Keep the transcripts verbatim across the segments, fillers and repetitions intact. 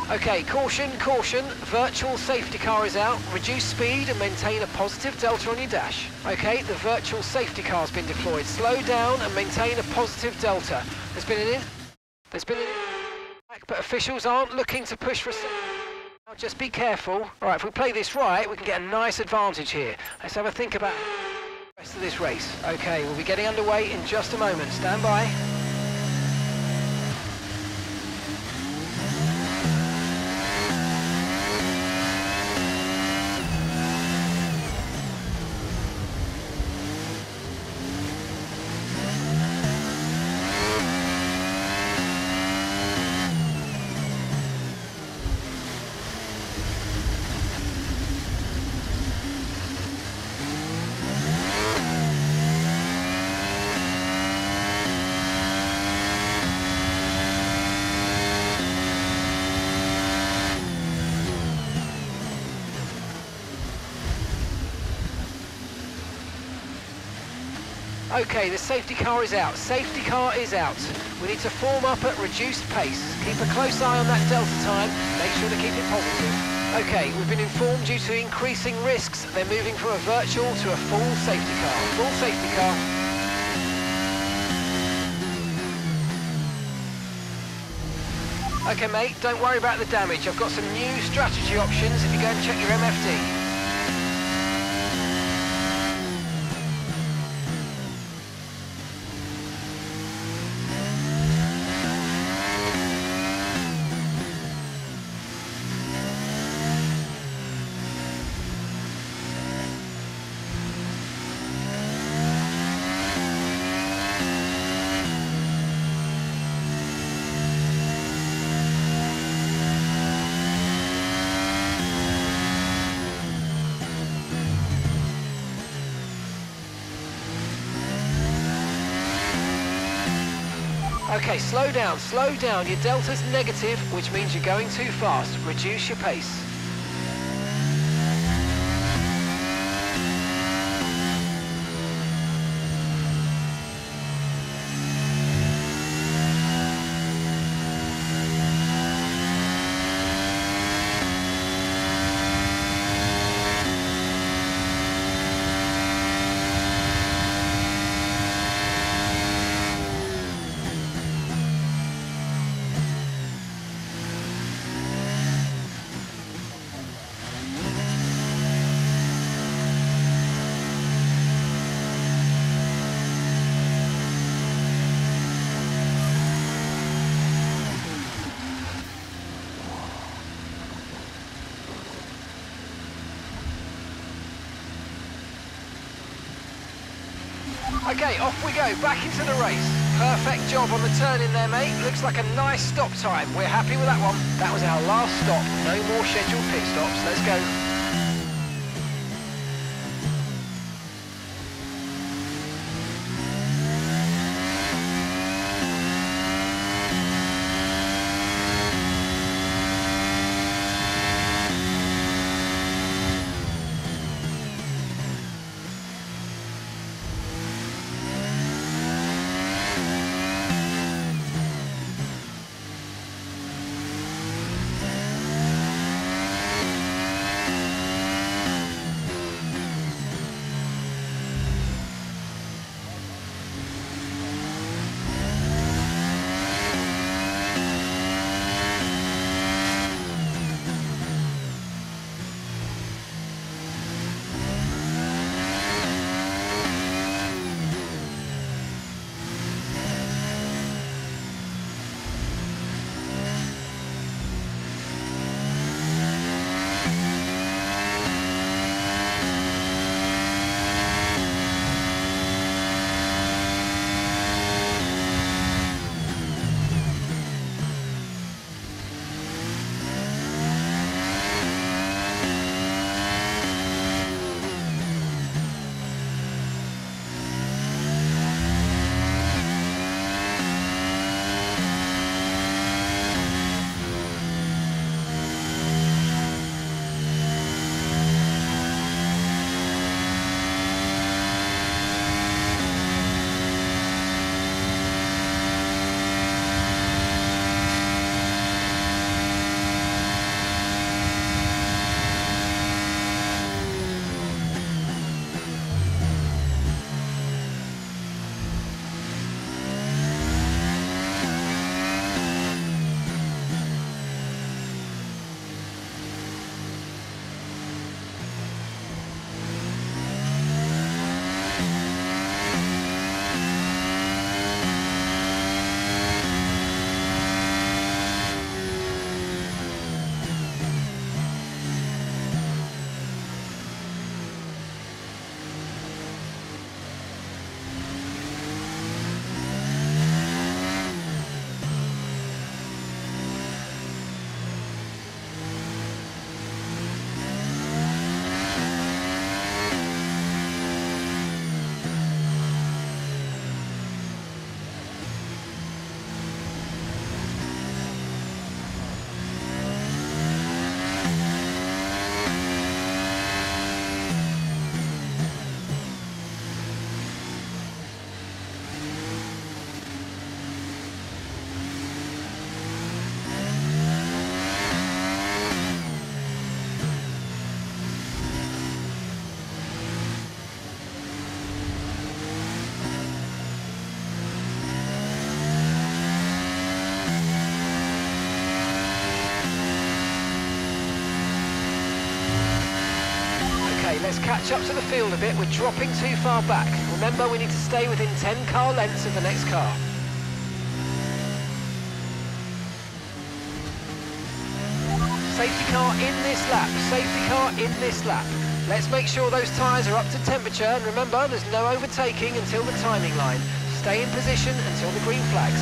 Okay, caution, caution, virtual safety car is out. Reduce speed and maintain a positive delta on your dash. Okay, the virtual safety car has been deployed. Slow down and maintain a positive delta. There's been an in... There's been an in... But officials aren't looking to push for a... Now just be careful. Alright, if we play this right, we can get a nice advantage here. Let's have a think about the rest of this race. Okay, we'll be getting underway in just a moment. Stand by. Okay, the safety car is out. Safety car is out. We need to form up at reduced pace. Keep a close eye on that delta time. Make sure to keep it positive. Okay, we've been informed due to increasing risks, they're moving from a virtual to a full safety car. Full safety car. Okay, mate, don't worry about the damage. I've got some new strategy options if you go and check your M F D. Okay, slow down, slow down. Your delta's negative, which means you're going too fast. Reduce your pace. Okay, off we go, back into the race. Perfect job on the turn in there, mate. Looks like a nice stop time. We're happy with that one. That was our last stop. No more scheduled pit stops. Let's go. Let's catch up to the field a bit. We're dropping too far back. Remember, we need to stay within ten car lengths of the next car. Safety car in this lap. Safety car in this lap. Let's make sure those tyres are up to temperature, and remember, there's no overtaking until the timing line. Stay in position until the green flags.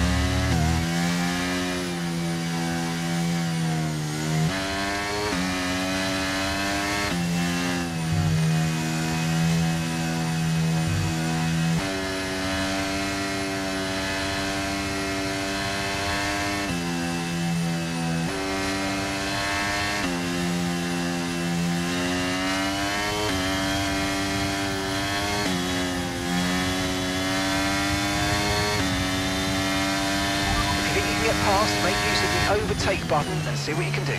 Past, make use of the overtake button and see what you can do.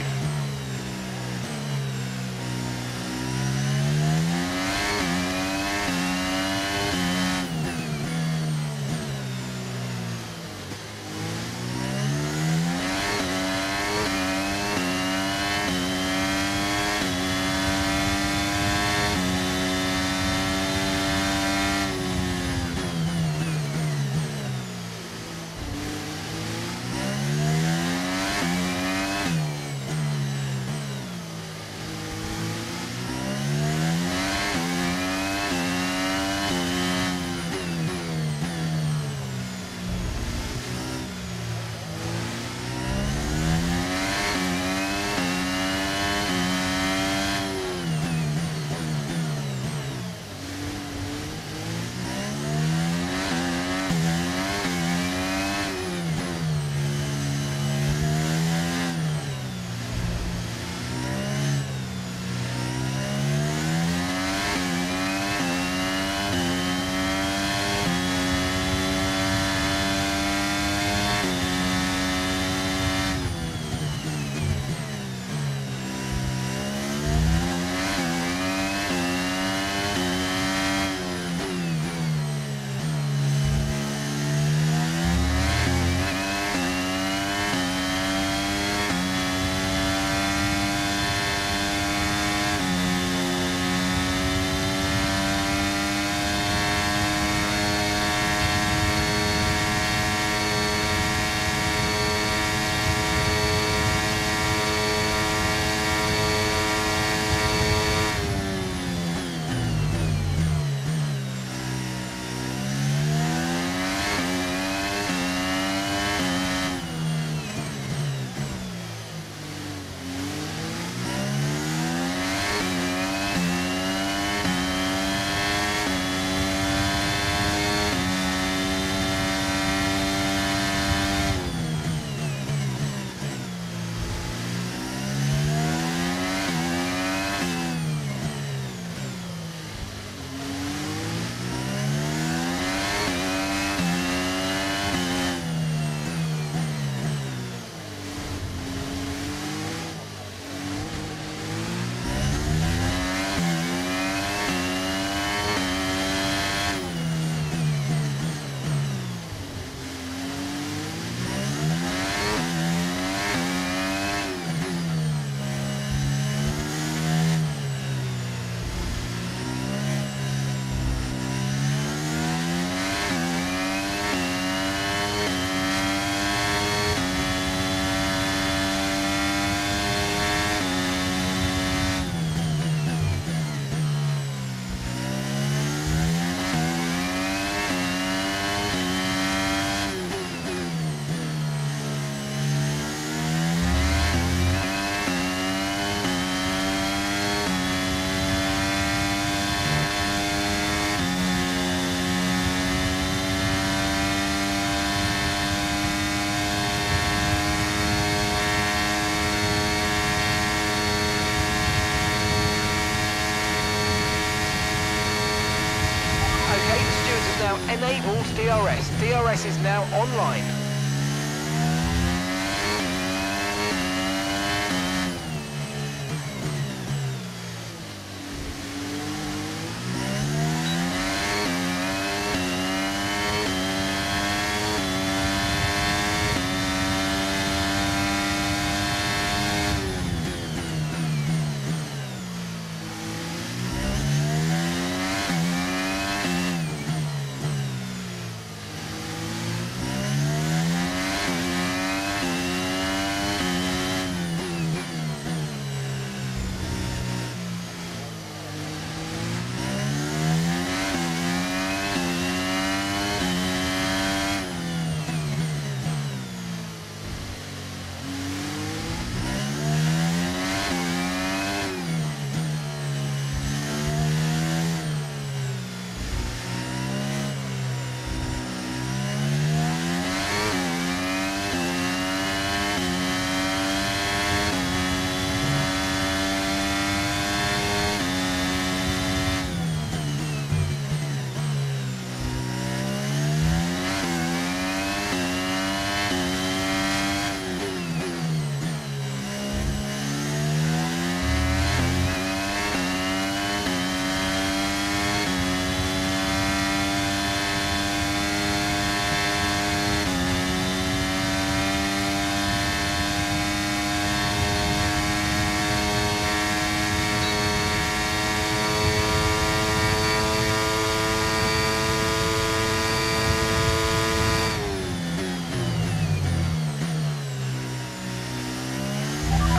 Enabled D R S. D R S is now online.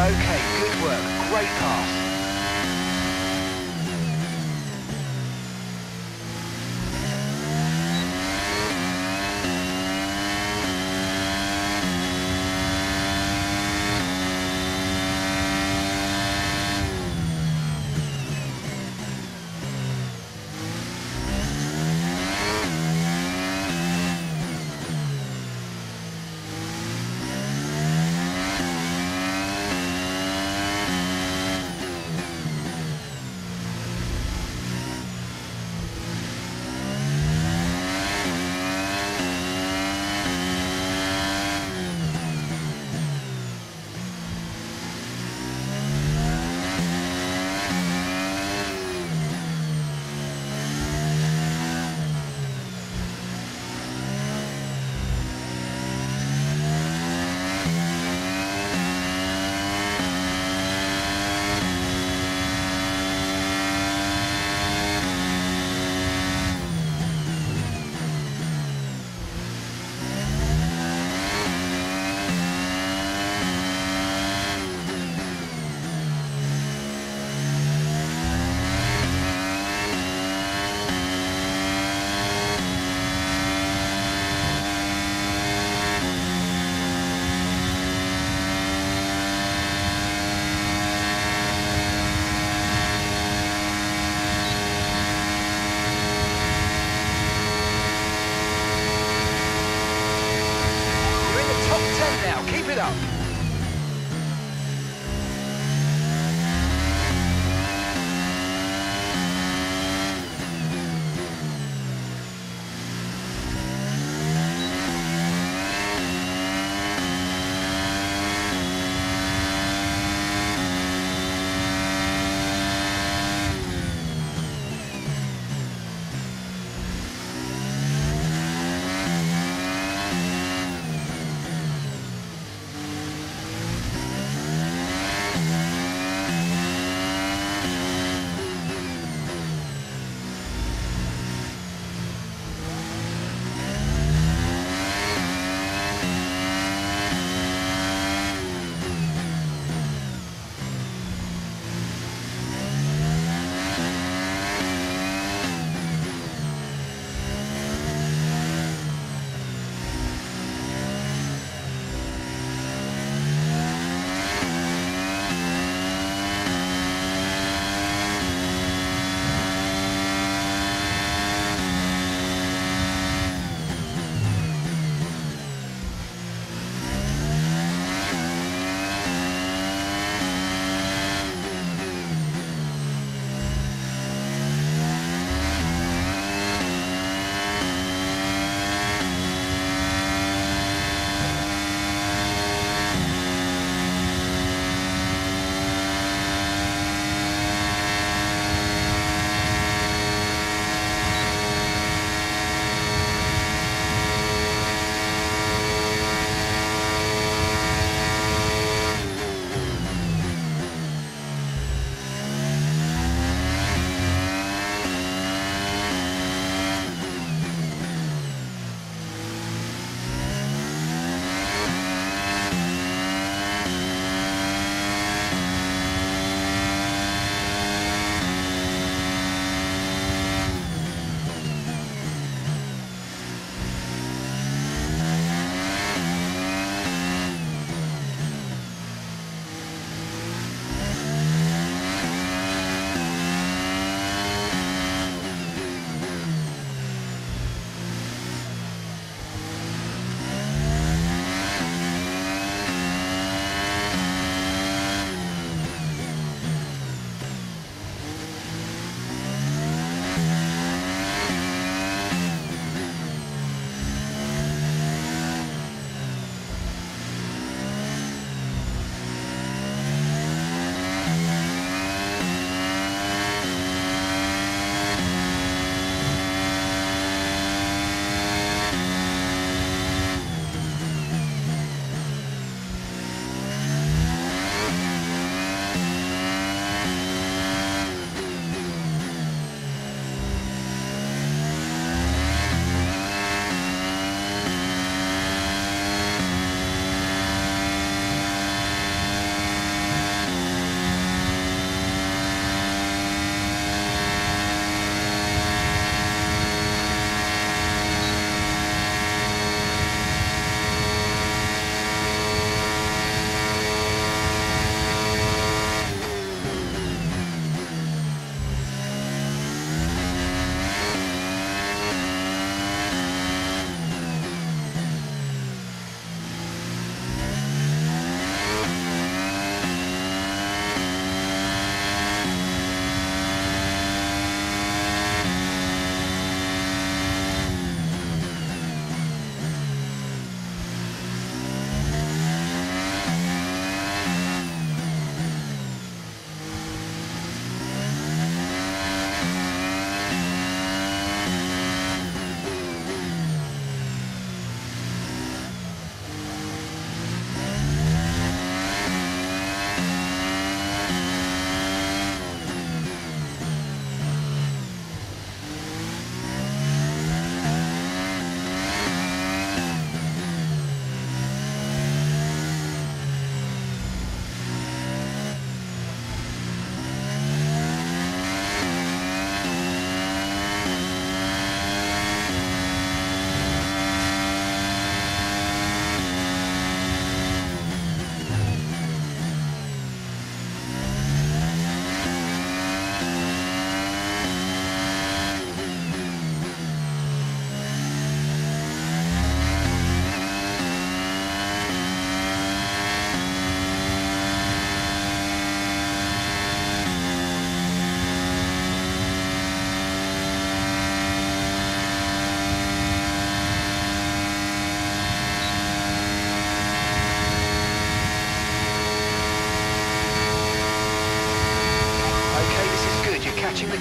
Okay, good work. Great pass. Keep it up.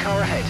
car ahead.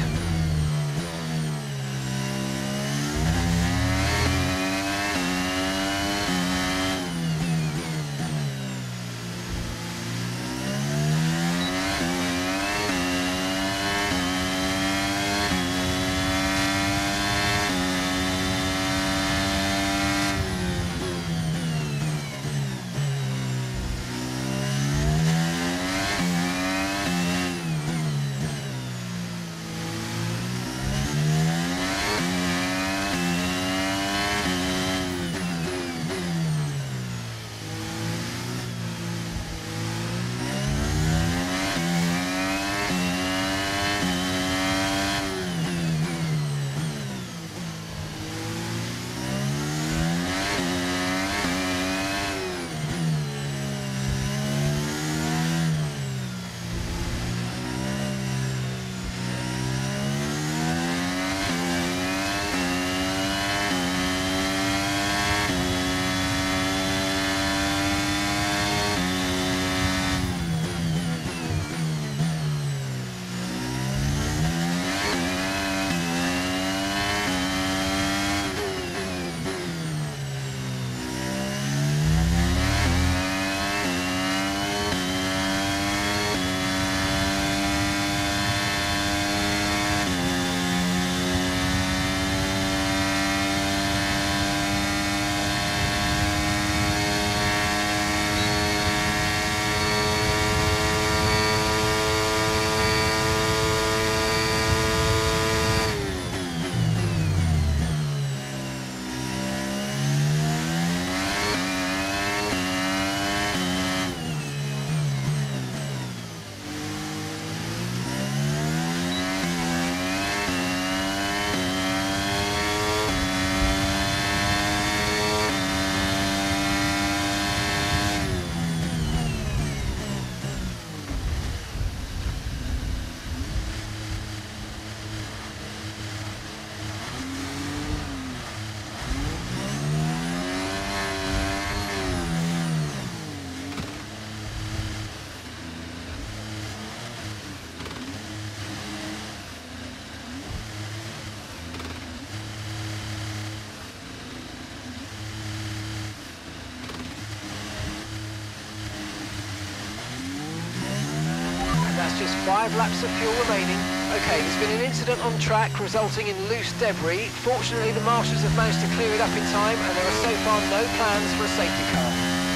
Just five laps of fuel remaining. Okay, there's been an incident on track resulting in loose debris. Fortunately, the marshals have managed to clear it up in time, and there are so far no plans for a safety car.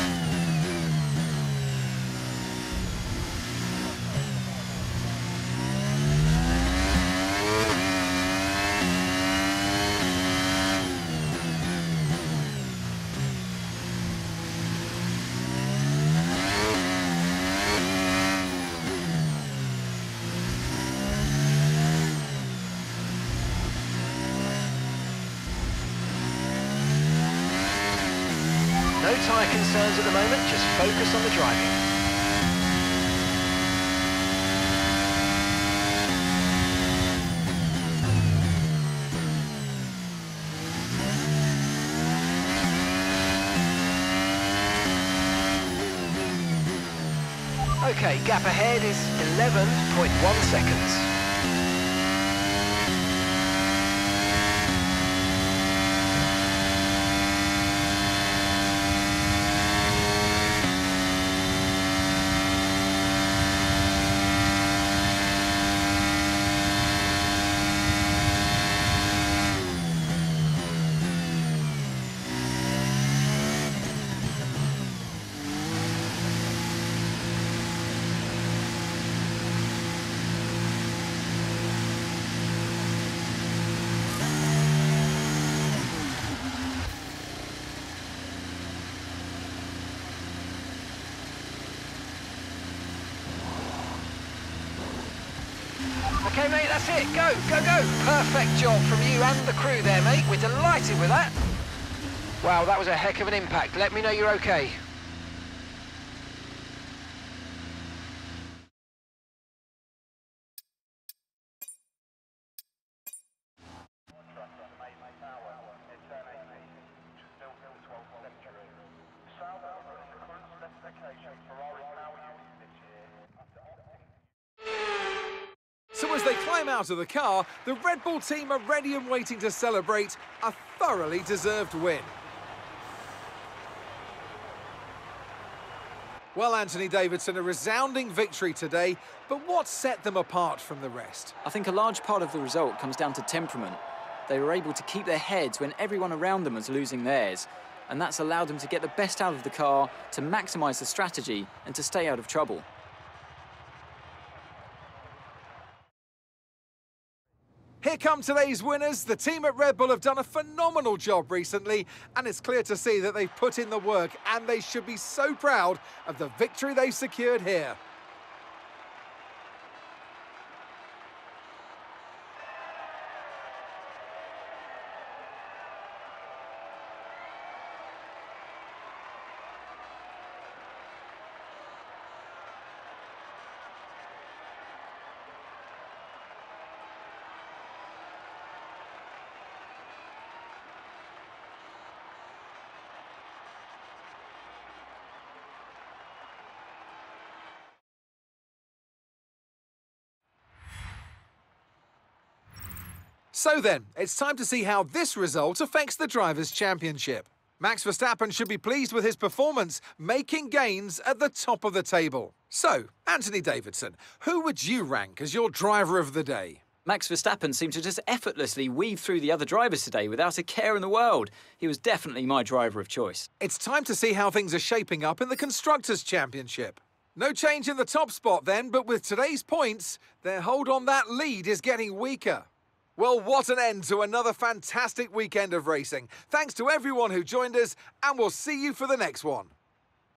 No tyre concerns at the moment, just focus on the driving. Okay, gap ahead is eleven point one seconds. Okay, mate, that's it. Go, go, go. Perfect job from you and the crew there, mate. We're delighted with that. Wow, that was a heck of an impact. Let me know you're okay. So as they climb out of the car, the Red Bull team are ready and waiting to celebrate a thoroughly deserved win. Well, Anthony Davidson, a resounding victory today, but what set them apart from the rest? I think a large part of the result comes down to temperament. They were able to keep their heads when everyone around them was losing theirs, and that's allowed them to get the best out of the car, to maximise the strategy, and to stay out of trouble. Here come today's winners. The team at Red Bull have done a phenomenal job recently, and it's clear to see that they've put in the work, and they should be so proud of the victory they've secured here. So then, it's time to see how this result affects the Drivers' Championship. Max Verstappen should be pleased with his performance, making gains at the top of the table. So, Anthony Davidson, who would you rank as your driver of the day? Max Verstappen seemed to just effortlessly weave through the other drivers today without a care in the world. He was definitely my driver of choice. It's time to see how things are shaping up in the Constructors' Championship. No change in the top spot then, but with today's points, their hold on that lead is getting weaker. Well, what an end to another fantastic weekend of racing. Thanks to everyone who joined us, and we'll see you for the next one.